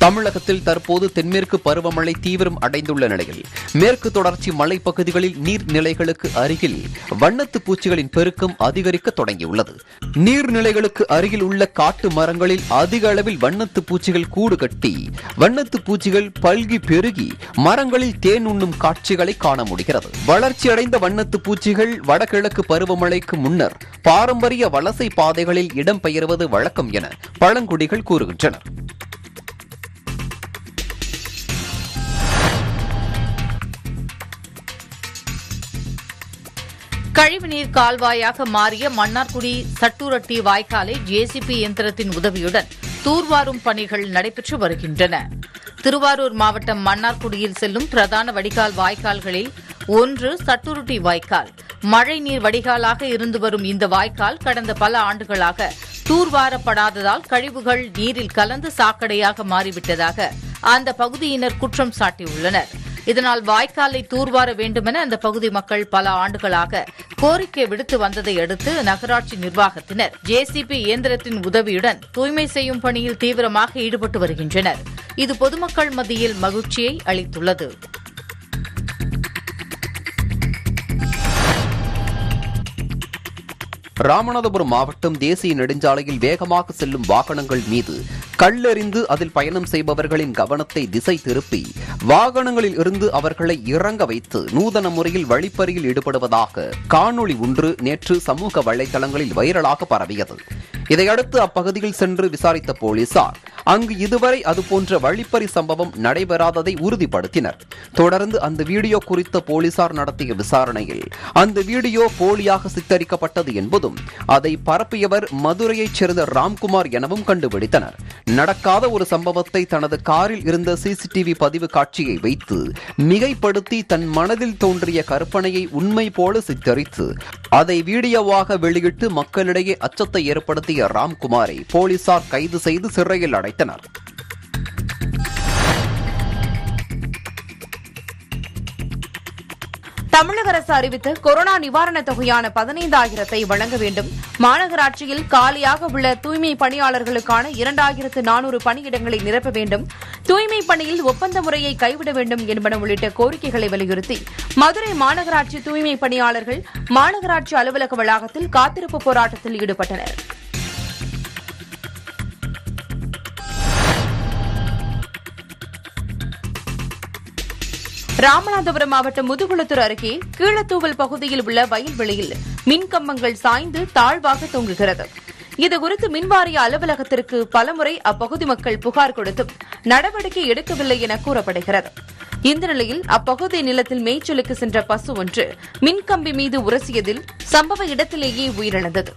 தமிழகத்தில் தற்போது தென்மேற்கு பருவமழை தீவிரம் அடைந்துள்ள நிலையில் மேற்கு தொடர்ச்சி மலைப்பகுதிகளில் நீர்நிலைகளுக்கு அருகில் வண்ணத்து பூச்சிகளின் பெருக்கம் அதிகரிக்க தொடங்கியுள்ளது. நீர்நிலைகளுக்கு அருகில் உள்ள காட்டு மரங்களில் அதிக அளவில் வண்ணத்து பூச்சிகள் கூடு கட்டி வண்ணத்து பூச்சிகள் பல்கி பெருகி மரங்களில் தேன் உண்ணும் காட்சிகளை காண முடிகிறது. வளர்ச்சியடைந்த வண்ணத்து பூச்சிகள் வடகிழக்கு பருவமழைக்கு முன்னர் பாரம்பரிய வலசை பாதைகளில் இடம்பெயர்வது வழக்கம் என பழங்குடிகள் கூறுகின்றனர். கழிவுநீர் கால்வாயாக மாறிய மன்னார்குடி சட்டூரட்டி வாய்க்காலை ஜேசிபி இயந்திரத்தின் உதவியுடன் தூர்வாரும் பணிகள் நடைபெற்று வருகின்றன. திருவாரூர் மாவட்டம் மன்னார்குடியில் செல்லும் பிரதான வடிகால் வாய்க்கால்களில் ஒன்று சட்டூரட்டி வாய்க்கால். மழைநீர் வடிகாலாக இருந்து வரும் இந்த வாய்க்கால் கடந்த பல ஆண்டுகளாக தூர்வாரப்படாததால் கழிவுகள் நீரில் கலந்து சாக்கடையாக மாறிவிட்டதாக அந்த பகுதியினர் குற்றம் சாட்டியுள்ளனர். இதனால் வாய்க்காலை தூர்வார வேண்டுமென அந்த பகுதி மக்கள் பல ஆண்டுகளாக கோரிக்கை விடுத்து வந்ததை அடுத்து நகராட்சி நிர்வாகத்தினர் ஜேசிபி இயந்திரத்தின் உதவியுடன் தூய்மை செய்யும் பணியில் தீவிரமாக ஈடுபட்டு வருகின்றனர். இது பொதுமக்கள் மத்தியில் மகிழ்ச்சியை அளித்துள்ளது. ராமநாதபுரம் மாவட்டம் தேசிய நெடுஞ்சாலையில் வேகமாக செல்லும் வாகனங்கள் மீது கல்லெறிந்து அதில் பயணம் செய்பவர்களின் கவனத்தை திசை திருப்பி வாகனங்களில் இருந்து அவர்களை இறங்க வைத்து நூதன முறையில் வழிப்பறியில் ஈடுபடுவதாக காணொளி ஒன்று நேற்று சமூக வலைதளங்களில் வைரலாக பரவியது. இதையடுத்து அப்பகுதியில் சென்று விசாரித்த போலீசார் அங்கு இதுவரை அதுபோன்ற வழிப்பறி சம்பவம் நடைபெறாததை உறுதிப்படுத்தினர். தொடர்ந்து அந்த வீடியோ குறித்த போலீசார் நடத்திய விசாரணையில் அந்த வீடியோ போலியாக சித்தரிக்கப்பட்டது என்பதும் அதை பரப்பியவர் மதுரையைச் சேர்ந்த ராம்குமார் எனவும் கண்டுபிடித்தனர். நடக்காத ஒரு சம்பவத்தை தனது காரில் இருந்த சிசிடிவி பதிவு காட்சியை வைத்து மிகைப்படுத்தி தன் மனதில் தோன்றிய கற்பனையை உண்மை போல சித்தரித்து அதை வீடியோவாக வெளியிட்டு மக்களிடையே அச்சத்தை ஏற்படுத்திய ராம்குமாரை போலீசார் கைது செய்து சிறையில் அடைத்தனர். தமிழக அரசு அறிவித்த கொரோனா நிவாரணத் தொகையான பதினைந்தாயிரத்தை வழங்க வேண்டும். மாநகராட்சியில் காலியாக உள்ள தூய்மை பணியாளர்களுக்கான இரண்டாயிரத்து நானூறு பணியிடங்களை நிரப்ப வேண்டும். தூய்மை பணியில் ஒப்பந்த முறையை கைவிட வேண்டும் என்பன உள்ளிட்ட கோரிக்கைகளை வலியுறுத்தி மதுரை மாநகராட்சி தூய்மை பணியாளர்கள் மாநகராட்சி அலுவலக வளாகத்தில் காத்திருப்பு போராட்டத்தில் ஈடுபட்டனர். ராமநாதபுரம் மாவட்டம் முதுகுளத்தூர் அருகே கீழத்தூவல் பகுதியில் உள்ள வயல்வெளியில் மின்கம்பங்கள் சாய்ந்து தாழ்வாக தொங்குகிறது. இதுகுறித்து மின்வாரிய அலுவலகத்திற்கு பலமுறை அப்பகுதி மக்கள் புகார் கொடுத்தும் நடவடிக்கை எடுக்கவில்லை என கூறப்படுகிறது. இந்த நிலையில் அப்பகுதி நிலத்தில் மேய்ச்சலுக்கு சென்ற பசு ஒன்று மின்கம்பி மீது உரசியதில் சம்பவ இடத்திலேயே உயிரிழந்தது.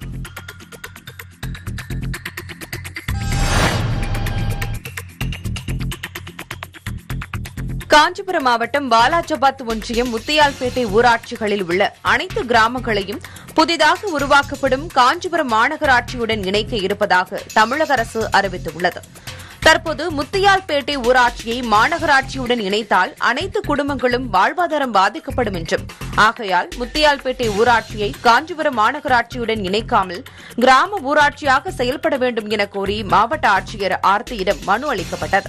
காஞ்சிபுரம் மாவட்டம் வாலாஜாபாத் ஒன்றியம் முத்தியால்பேட்டை ஊராட்சிகளில் உள்ள அனைத்து கிராமங்களையும் புதிதாக உருவாக்கப்படும் காஞ்சிபுரம் மாநகராட்சியுடன் இணைக்க இருப்பதாக தமிழக அரசு அறிவித்துள்ளது. தற்போது முத்தியால்பேட்டை ஊராட்சியை மாநகராட்சியுடன் இணைத்தால் அனைத்து குடும்பங்களும் வாழ்வாதாரம் பாதிக்கப்படும் என்றும், ஆகையால் முத்தியால்பேட்டை ஊராட்சியை காஞ்சிபுரம் மாநகராட்சியுடன் இணைக்காமல் கிராம ஊராட்சியாக செயல்பட வேண்டும் என கோரி மாவட்ட ஆட்சியர் ஆர்த்தியிடம் மனு அளிக்கப்பட்டது.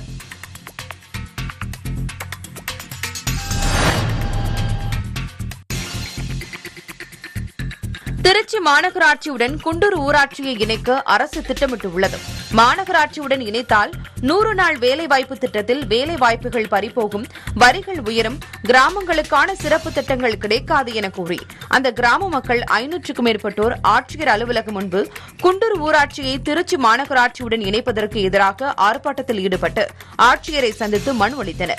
திருச்சி மாநகராட்சியுடன் குண்டூர் ஊராட்சியை இணைக்க அரசு திட்டமிட்டுள்ளது. மாநகராட்சியுடன் இணைத்தால் நூறு நாள் வேலைவாய்ப்பு திட்டத்தில் வேலைவாய்ப்புகள் பறிபோகும், வரிகள் உயரும், கிராமங்களுக்கான சிறப்பு திட்டங்கள் கிடைக்காது என கூறி அந்த கிராம மக்கள் ஐநூற்றுக்கும் மேற்பட்டோர் ஆட்சியர் அலுவலகம் முன்பு குண்டூர் ஊராட்சியை திருச்சி மாநகராட்சியுடன் இணைப்பதற்கு எதிராக ஆர்ப்பாட்டத்தில் ஈடுபட்டு ஆட்சியரை சந்தித்து மனு அளித்தனர்.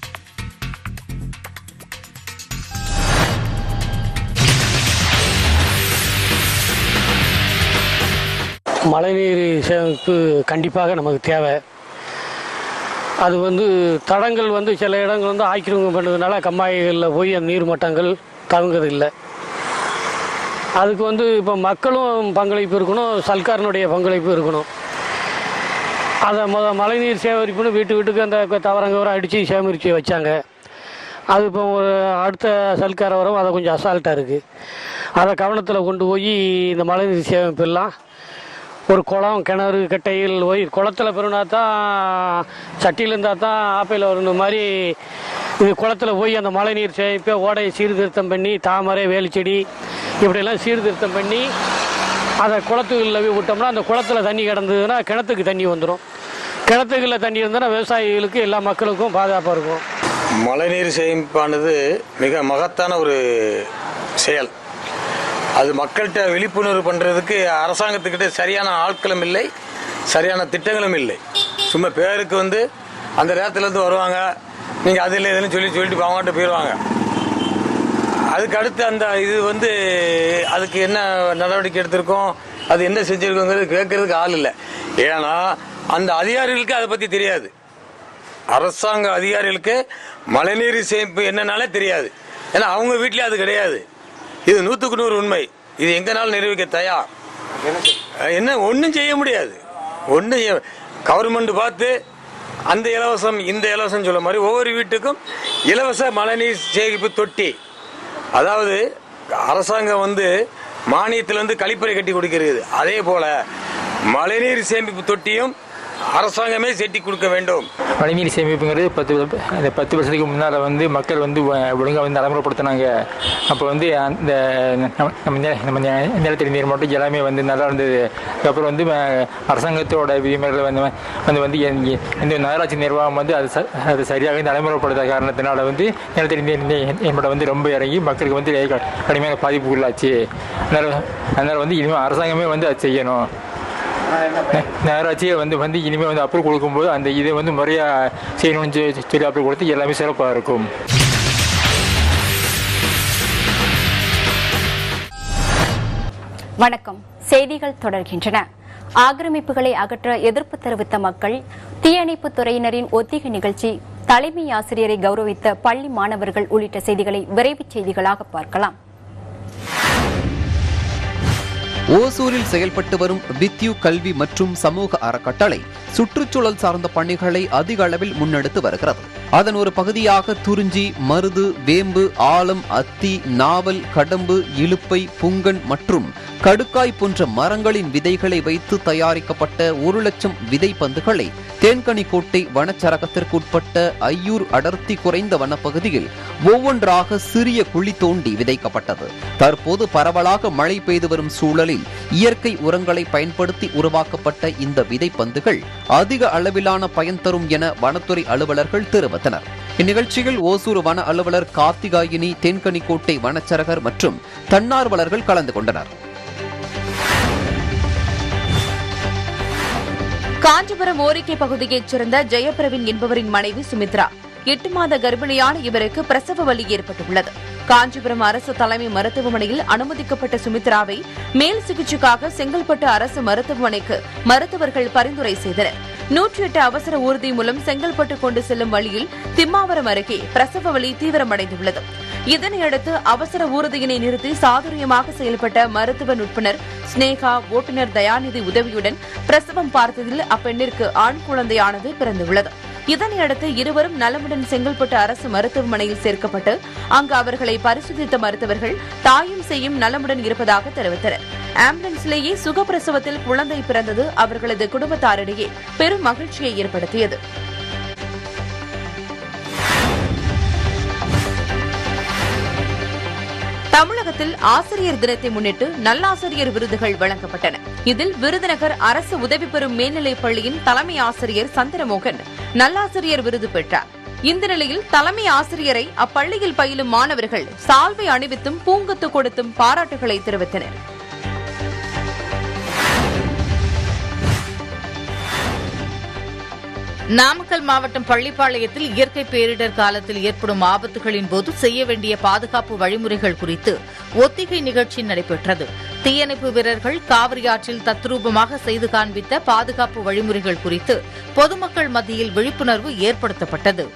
மழைநீர் சேமிப்பு கண்டிப்பாக நமக்கு தேவை. அது வந்து தடங்கள் வந்து சில இடங்கள் வந்து ஆக்கிரமிப்பு பண்ணுறதுனால கம்மாய்களில் போய் அந்த நீர் மட்டங்கள் தங்குறதில்லை. அதுக்கு வந்து இப்போ மக்களும் பங்களிப்பு இருக்கணும், சர்க்காரினுடைய பங்களிப்பு இருக்கணும். அதை மொ மழைநீர் சேகரிப்புன்னு வீட்டு வீட்டுக்கு அந்த தவறங்கவரம் அடித்து சேகரித்து வச்சாங்க. அது இப்போ ஒரு அடுத்த சர்க்கார் வரும், அதை கொஞ்சம் அசால்ட்டாக இருக்குது. அதை கவனத்தில் கொண்டு போய் இந்த மழைநீர் சேமிப்பெல்லாம் ஒரு குளம் கிணறு கட்டையில் போய் குளத்தில் பெருனா தான் சட்டியில் இருந்தால் தான் ஆப்பையில் வரணும் மாதிரி இது குளத்தில் போய் அந்த மழை நீர் சேமிப்பை ஓடையை சீர்திருத்தம் பண்ணி தாமரை வேலிச்செடி இப்படியெல்லாம் சீர்திருத்தம் பண்ணி அதை குளத்துகளில் போய் விட்டோம்னா அந்த குளத்தில் தண்ணி கிடந்ததுன்னா கிணத்துக்கு தண்ணி வந்துடும். கிணத்துக்குள்ள தண்ணி இருந்ததுன்னா விவசாயிகளுக்கு எல்லா மக்களுக்கும் பாதுகாப்பாக இருக்கும். மழைநீர் சேமிப்பானது மிக மகத்தான ஒரு செயல். அது மக்கள்கிட்ட விழிப்புணர்வு பண்ணுறதுக்கு அரசாங்கத்துக்கிட்ட சரியான ஆட்களும் இல்லை, சரியான திட்டங்களும் இல்லை. சும்மா பேருக்கு வந்து அந்த நேரத்துலேருந்து வருவாங்க, நீங்கள் அது இல்லை இதுன்னு சொல்லி சொல்லிட்டு அவங்ககிட்ட போயிடுவாங்க. அதுக்கு அடுத்து அந்த இது வந்து அதுக்கு என்ன நடவடிக்கை எடுத்திருக்கோம், அது என்ன செஞ்சுருக்கோங்கிறது கேட்கறதுக்கு ஆள் இல்லை. ஏன்னா அந்த அதிகாரிகளுக்கு அதை பற்றி தெரியாது. அரசாங்க அதிகாரிகளுக்கு மழைநீர் சேமிப்பு என்னன்னாலே தெரியாது. ஏன்னா அவங்க வீட்டிலே அது கிடையாது. இது நூற்றுக்கு நூறு உண்மை. இது எங்கனாலும் நிரூபிக்க தயார். என்ன ஒன்றும் செய்ய முடியாது. ஒன்றும் கவர்மெண்ட் பார்த்து அந்த இலவசம் இந்த இலவசம் சொல்ல மாதிரி ஒவ்வொரு வீட்டுக்கும் இலவச மழைநீர் சேமிப்பு தொட்டி, அதாவது அரசாங்கம் வந்து மானியத்திலிருந்து கழிப்பறை கட்டி கொடுக்கிறது, அதே போல மழைநீர் சேமிப்பு தொட்டியும் அரசாங்கமே செட்டி கொடுக்க வேண்டும். மழைநீர் சேமிப்புங்கிறது பத்து அந்த பத்து வருஷத்துக்கு முன்னால் வந்து மக்கள் வந்து ஒழுங்காக வந்து நடைமுறைப்படுத்தினாங்க. அப்போ வந்து அந்த நம்ம நம்ம நிலத்தடி நீர் மட்டும் எல்லாமே வந்து நல்லா இருந்தது. அதுக்கப்புறம் வந்து அரசாங்கத்தோட விதிமுறைகள் வந்து வந்து வந்து இந்த நகராட்சி நிர்வாகம் வந்து அது அது சரியாக நடைமுறைப்படுத்த காரணத்தினால வந்து நிலத்தடி நீர் நீர்மட்டம் வந்து ரொம்ப இறங்கி மக்களுக்கு வந்து கடுமையான பாதிப்புக்குள்ளாச்சு. அதனால் அதனால் வந்து இனிமேல் அரசாங்கமே வந்து அது செய்யணும். நகராட்சியை வந்து வந்து இனிமேல் வந்து அப்ரூவ் கொடுக்கும்போது அந்த இதை வந்து முறையாக செய்யணும்னு சொல்லி அப்ரூவ் கொடுத்து எல்லாமே சிறப்பாக இருக்கும். வணக்கம். செய்திகள் தொடர்கின்றன. ஆக்கிரமிப்புகளை அகற்ற எதிர்ப்பு தெரிவித்த மக்கள், தீயணைப்பு துறையினரின் ஒத்திகை நிகழ்ச்சி, தலைமை ஆசிரியரை கௌரவித்த பள்ளி மாணவர்கள் உள்ளிட்ட செய்திகளை விரைவுச் செய்திகளாக பார்க்கலாம். ஓசூரில் செயல்பட்டு வரும் வித்யூ கல்வி மற்றும் சமூக அறக்கட்டளை சுற்றுச்சூழல் சார்ந்த பணிகளை அதிக அளவில் முன்னெடுத்து வருகிறது. அதன் ஒரு பகுதியாக துறிஞ்சி, மருது, வேம்பு, ஆலம், அத்தி, நாவல், கடம்பு, இலுப்பை, புங்கன் மற்றும் கடுக்காய் போன்ற மரங்களின் விதைகளை வைத்து தயாரிக்கப்பட்ட ஒரு லட்சம் விதை பந்துகளை தேன்கனிக்கோட்டை வனச்சரகத்திற்கு உட்பட்ட ஐயூர் அடர்த்தி குறைந்த வனப்பகுதியில் ஒவ்வொன்றாக சிறிய குழி தோண்டி விதைக்கப்பட்டது. தற்போது பரவலாக மழை பெய்து வரும் சூழலில் இயற்கை உரங்களை பயன்படுத்தி உருவாக்கப்பட்ட இந்த விதைப்பந்துகள் அதிக அளவிலான பயன் தரும் என வனத்துறை அலுவலர்கள் தெரிவித்தனர். இந்நிகழ்ச்சியில் ஓசூர் வன அலுவலர் கார்த்திகாயினி, தேன்கனிக்கோட்டை வனச்சரகர் மற்றும் தன்னார்வலர்கள் கலந்து கொண்டனர். காஞ்சிபுரம் ஓரிக்கை பகுதியைச் சேர்ந்த ஜெயபிரவின் என்பவரின் மனைவி சுமித்ரா எட்டு மாத கர்ப்பிணியான இவருக்கு பிரசவ வலி ஏற்பட்டுள்ளது. காஞ்சிபுரம் அரசு தலைமை மருத்துவமனையில் அனுமதிக்கப்பட்ட சுமித்ராவை மேல் சிகிச்சைக்காக செங்கல்பட்டு அரசு மருத்துவமனைக்கு மருத்துவர்கள் பரிந்துரை செய்தனர். நூற்றி எட்டு அவசர ஊர்தி மூலம் செங்கல்பட்டு கொண்டு செல்லும் வழியில் திம்மாவரம் அருகே பிரசவ வலி தீவிரமடைந்துள்ளது. இதனையடுத்து அவசர ஊர்தியினை நிறுத்தி சாதுரியமாக செயல்பட்ட மருத்துவ நுட்புணர் ஸ்னேகா, ஓட்டுநர் தயாநிதி உதவியுடன் பிரசவம் பார்த்ததில் அப்பெண்ணிற்கு ஆண் குழந்தையானது பிறந்துள்ளது. இதனையடுத்து இருவரும் நலமுடன் செங்கல்பட்டு அரசு மருத்துவமனையில் சேர்க்கப்பட்டு அங்கு அவர்களை பரிசோதித்த மருத்துவர்கள் தாயும் செய்யும் நலமுடன் இருப்பதாக தெரிவித்தனர். ஆம்புலன்ஸிலேயே சுகப்பிரசவத்தில் குழந்தை பிறந்தது அவர்களது குடும்பத்தாரிடையே பெரும் மகிழ்ச்சியை ஏற்படுத்தியது. தமிழகத்தில் ஆசிரியர் தினத்தை முன்னிட்டு நல்லாசிரியர் விருதுகள் வழங்கப்பட்டன. இதில் விருதுநகர் அரசு உதவி பெறும் மேல்நிலைப் பள்ளியின் தலைமை ஆசிரியர் சந்திரமோகன் நல்லாசிரியர் விருது பெற்றார். இந்த நிலையில் தலைமை ஆசிரியரை அப்பள்ளியில் பயிலும் மாணவர்கள் சால்வை அணிவித்தும் பூங்கொத்து கொடுத்தும் பாராட்டுகளை தெரிவித்தனர். நாமக்கல் மாவட்டம் பள்ளிப்பாளையத்தில் இயற்கை பேரிடர் காலத்தில் ஏற்படும் ஆபத்துகளின் போது செய்ய வேண்டிய பாதுகாப்பு வழிமுறைகள் குறித்து ஒத்திகை நிகழ்ச்சி நடைபெற்றது. தீயணைப்பு வீரர்கள் காவிரி ஆற்றில் தத்ரூபமாக செய்து காண்பித்த பாதுகாப்பு வழிமுறைகள் குறித்து பொதுமக்கள் மத்தியில் விழிப்புணர்வு ஏற்படுத்தப்பட்டது.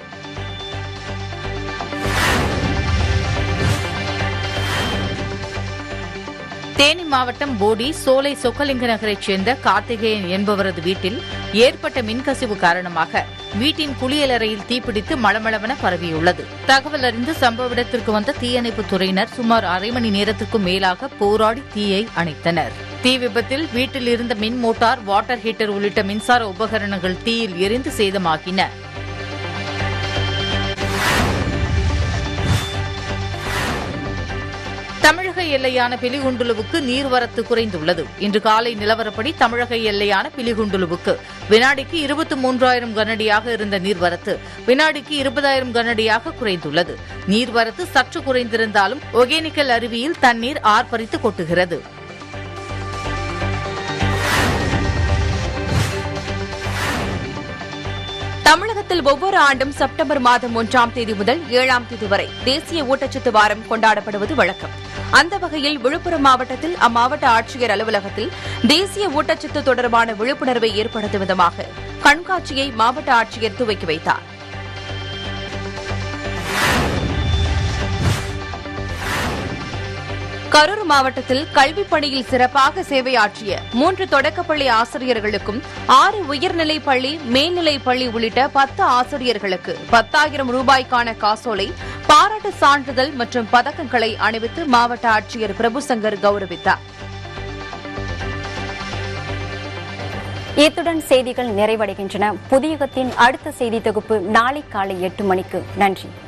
தேனி மாவட்டம் போடி சோலை சொக்கலிங்க நகரைச் சேர்ந்த கார்த்திகேயன் என்பவரது வீட்டில் ஏற்பட்ட மின்கசிவு காரணமாக வீட்டின் குளியலறையில் தீப்பிடித்து மளமளவென பரவியுள்ளது. தகவல் அறிந்து சம்பவ இடத்திற்கு வந்த தீயணைப்புத் துறையினர் சுமார் அரை மணி நேரத்திற்கும் மேலாக போராடி தீயை அணைத்தனர். தீ விபத்தில் வீட்டில் இருந்த மின் மோட்டார், வாட்டர் ஹீட்டர் உள்ளிட்ட மின்சார உபகரணங்கள் தீயில் எரிந்து சேதமாகின. தமிழக எல்லையான பிலிகுண்டுலுவுக்கு நீர்வரத்து குறைந்துள்ளது. இன்று காலை நிலவரப்படி தமிழக எல்லையான பிலிகுண்டுலுவுக்கு வினாடிக்கு இருபத்தி மூன்றாயிரம் கனஅடியாக இருந்த நீர்வரத்து வினாடிக்கு இருபதாயிரம் கனஅடியாக குறைந்துள்ளது. நீர்வரத்து சற்று குறைந்திருந்தாலும் ஒகேனக்கல் அருவியில் தண்ணீர் ஆர்ப்பரித்து கொட்டுகிறது. தமிழகத்தில் ஒவ்வொரு ஆண்டும் செப்டம்பர் மாதம் ஒன்றாம் தேதி முதல் ஏழாம் தேதி வரை தேசிய ஊட்டச்சத்து வாரம் கொண்டாடப்படுவது வழக்கம். அந்த வகையில் விழுப்புரம் மாவட்டத்தில் அம்மாவட்ட ஆட்சியர் அலுவலகத்தில் தேசிய ஊட்டச்சத்து தொடர்பான விழிப்புணர்வை ஏற்படுத்தும் விதமாக கண்காட்சியை மாவட்ட ஆட்சியர் துவக்கி வைத்தார். கரூர் மாவட்டத்தில் கல்விப் பணியில் சிறப்பாக சேவையாற்றிய மூன்று தொடக்கப்பள்ளி ஆசிரியர்களுக்கும் ஆறு உயர்நிலைப் பள்ளி, மேல்நிலைப் பள்ளி உள்ளிட்ட பத்து ஆசிரியர்களுக்கு பத்தாயிரம் ரூபாய்க்கான காசோலை, பாராட்டு சான்றிதழ் மற்றும் பதக்கங்களை அணிவித்து மாவட்ட ஆட்சியர் பிரபுசங்கர் கௌரவித்தார். இத்துடன் செய்திகள் நிறைவடைகின்றன. புதியகத்தின் அடுத்த செய்தி தொகுப்பு நாளை காலை எட்டு மணிக்கு. நன்றி.